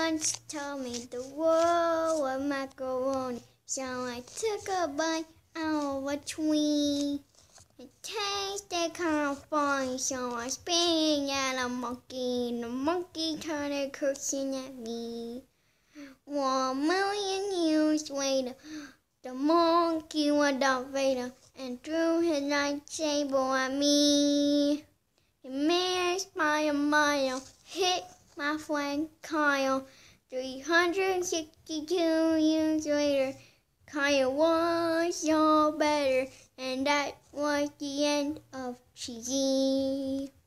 once told me the world was macaroni, so I took a bite out of a tree. It tasted kind of funny, so I spit at a monkey. The monkey started cursing at me. 1,000,000 years later, the monkey was Darth Vader and threw his lightsaber at me. It missed by a mile, hit my friend Kyle. 362 years later, Kyle was all better, and that was the end of cheezie.